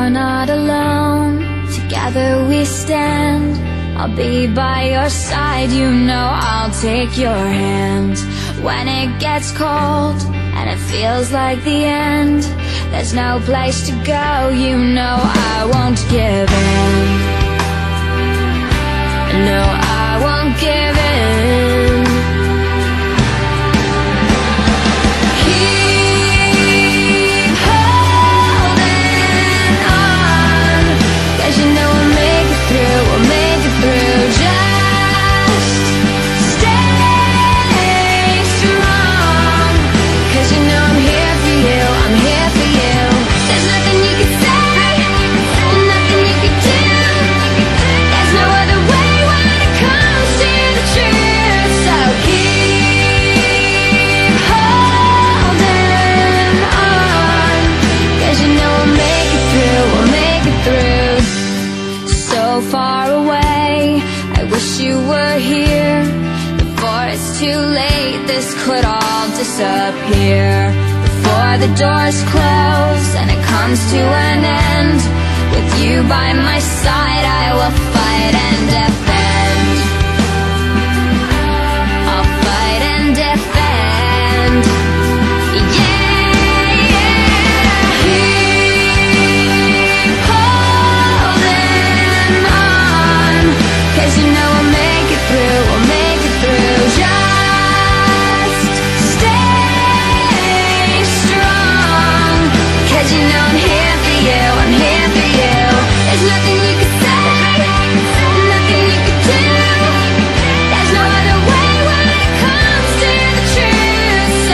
You're not alone, together we stand. I'll be by your side, you know I'll take your hand. When it gets cold and it feels like the end, there's no place to go, you know I won't give in. No, I won't give in. Keep holding on, 'cause you know we'll make it through, we'll make it through. Just stay strong, 'cause you know I'm here for you, I'm here for you. There's nothing you can say, nothing you can do. There's no other way when it comes to the truth. So keep holding on, 'cause you know we'll make it through, we'll make it through. So far away, I wish you were here. Before it's too late, this could all disappear. Before the doors close and it comes to an end, with you by my side I will fight and defend. I'll fight and defend. Yeah, yeah. Keep holding on, 'cause you know we'll make it through, we'll make it through. Just stay strong, 'cause you know I'm here for you, I'm here for you. There's nothing you can say, nothing you can do. There's no other way when it comes to the truth. So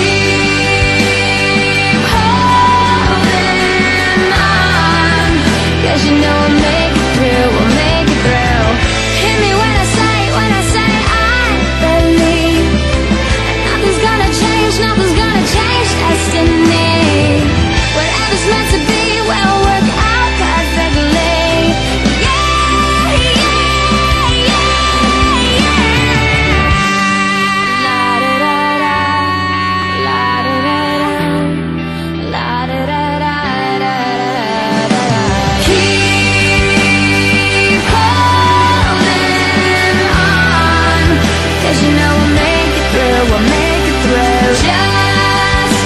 keep holding on, 'cause you know we'll make it through, we'll make it through. Hear me when I say I believe that nothing's gonna change destiny. Whatever's meant to be will work out perfectly. Yeah, yeah, yeah, yeah. La da da da, la da da da, la da da da da da. Keep holding on, 'cause you know we'll make it through, we'll make it through. Just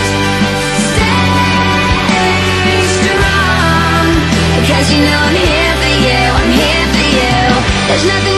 stay strong, 'cause you know I'm here for you, I'm here for you. There's nothing